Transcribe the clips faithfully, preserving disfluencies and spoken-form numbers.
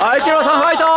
はい、イチローさんファイト。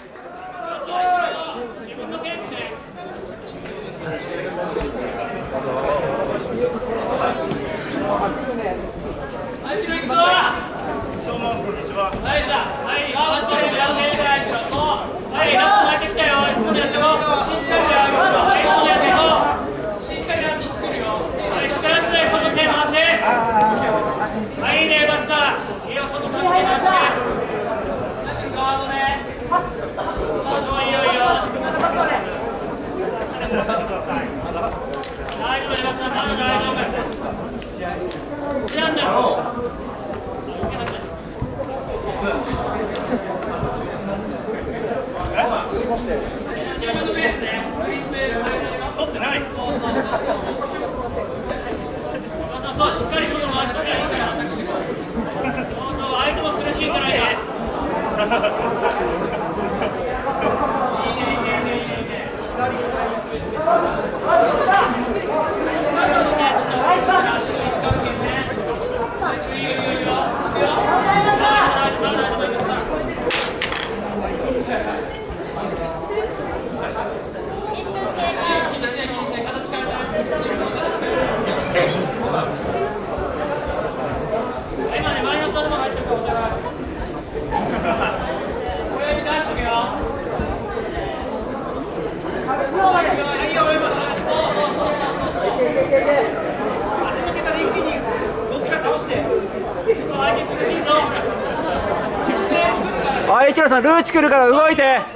はい、イチローさんルーチ来るから動いて。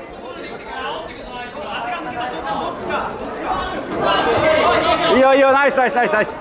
いいよいいよ、ナイスナイスナイスナイス。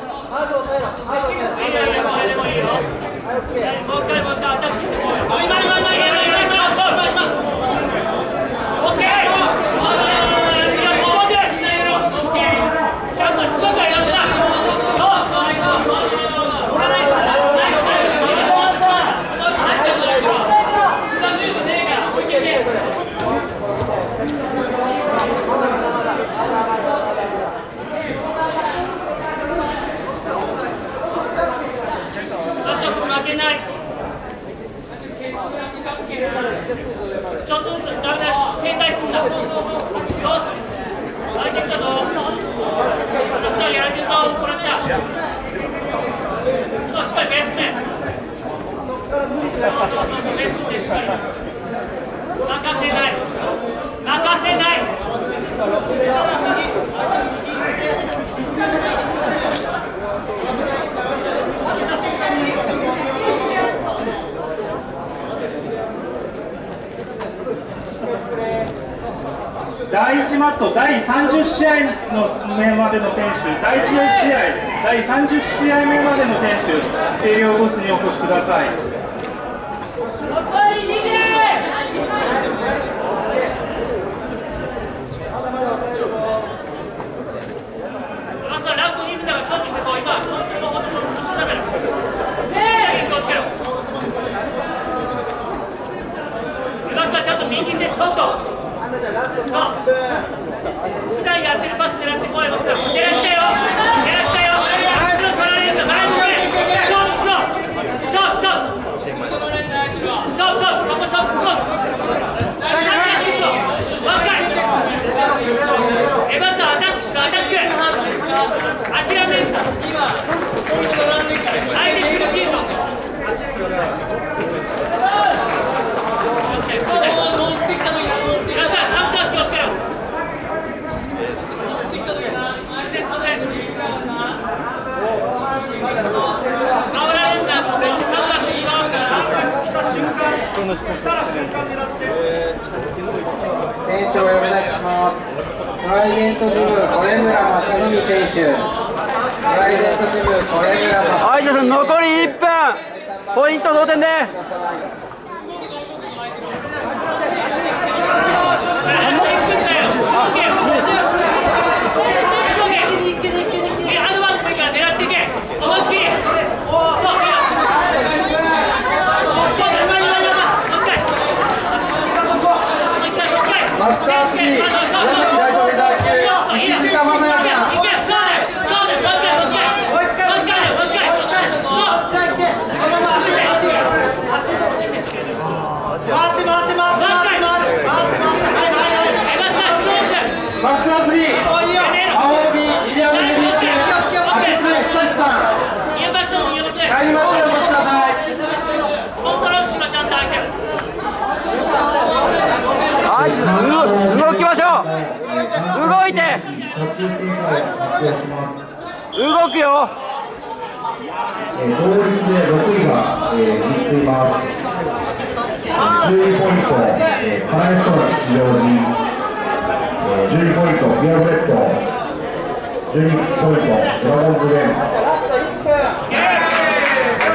ちょっとずつダメだし、停滞するんだ。よし。相手来たぞ。これやられてるぞ。これ来た。そう、しっかりベースね。そうそうそう、ベースね、しっかり。任せない。任せない。 だいいちマットだいさんじゅっしあいの目までの選手、だいじゅっしあい、だいさんじゅっしあいめまでの選手、計量ブースにお越しください。 ちゃんと右手外。そう。普段やってるパス狙ってこい、松さん。狙ったよ。狙ったよ。後ろ取られるんだ。前向け。勝負しろ。勝負、勝負。勝負、勝負。そこ勝負しろ。若い。え、まずアタックしろ、アタック。諦めるんだ。相手苦しいぞ。そうだよ。乗ってきた時は乗ってきた。サッカー気をつけろ。守られるんだ。サッカーと言い回るから。 選手をお呼び出します。トライデントジム、コレムラ正文選手。トライデントジム、コレムラ正文。 はい、じゃあ残りいっぷん。ポイント同点で。 マスタースキー、女子代表代級、石塚正也さん。 よ。 回って回って回って回って回って回って回ってはいはいはい江川さん勝負マスタースリー、 おいいよ青帯イリアムヘビー級、足津久志さん、 逃げます逃げますタイムアウトお越しください。 コントロールしろちゃんと相手はい、ちょっと動動きましょう。動いて。動くよ。 えー、同率でろくいが、えー、みっついます。じゅうにポイント、えー、カナエストラ吉祥寺、えー、じゅうにポイント、ピアブレッド、じゅうにポイント、ドラゴンズレン、